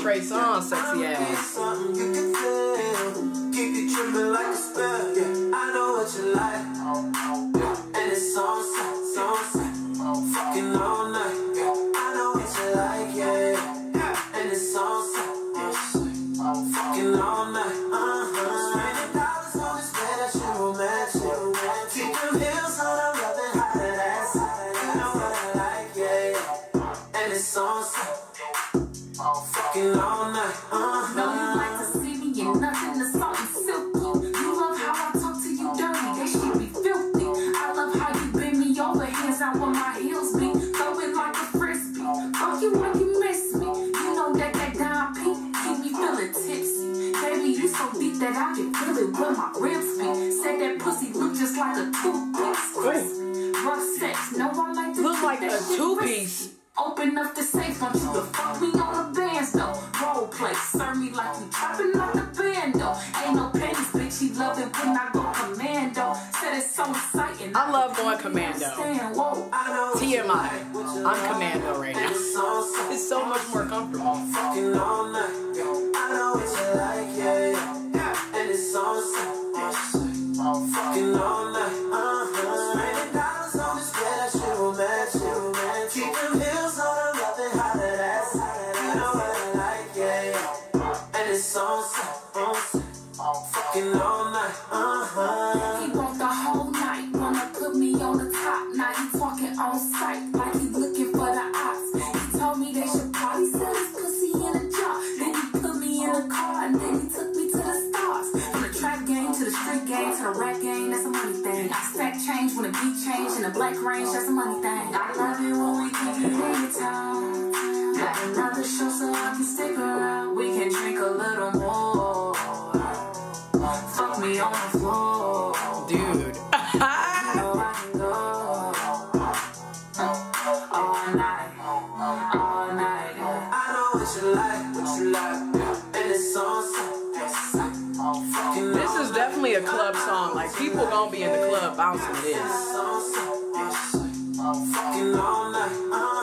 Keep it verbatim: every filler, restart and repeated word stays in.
Trey Songz sexy ass. Keep you tripping like a spell, yeah. I know what you like, and it's on set, it's on set. Fucking all night, yeah. I know what you like, yeah, and it's on set, yeah. Fucking all night, uh-huh. Raining dollars on this bed, that shit romantic. Keep them heels on, I'm loving how that ass. I know what I like, yeah, and it's on set. Fucking all night, uh-huh. Know you like to see me in nothing to something silky. You love how I talk to you dirty, that shit be filthy. I love how you bend me over, hands out where my heels be. Throw it like a frisbee. Fuck you when you miss me. You know that that dime peak keep me feeling tipsy. Baby, you so deep that I can feel it where my ribs be. Said that pussy look just like a two-piece. Crispy, rough sex. No, I like to Look like that a shit two-piece. crispy. Open up the safe, want you to fuck me on the bands though. Role play, serve me like you trapping on the bando. Ain't no pennies, bitch, he love it when I go commando. Said it's so exciting. I love going commando. T M I. I'm commando right now. It's so much more comfortable. Fucking all night, I know what you like, yeah, and it's on set. Fucking all night, uh-huh. Raining dollars on this bed, that shit romantic. Keep them heels on, I'm loving how that ass. I know what I like, yeah, and it's on set, on set. Fucking all night, uh-huh. He want the whole night, wanna put me on the top. Now he talking on sight, like he looking for the ops. He told me they should party, sell his pussy in a jar. Then he put me in a car, and then he took me to the stars. From the trap game to the street game to the rap game, that's a money thing. I stack change when the beat change in the black range, that's a money thing. I love it when we keep it in town. Got another show so I can stick around. We can drink a little more. Fuck me on the floor, dude. you know I can go all night, all night. I know what you like, what you like, and it's on set. This is definitely a club song. Like, people gonna be in the club bouncing this. Fucking all night.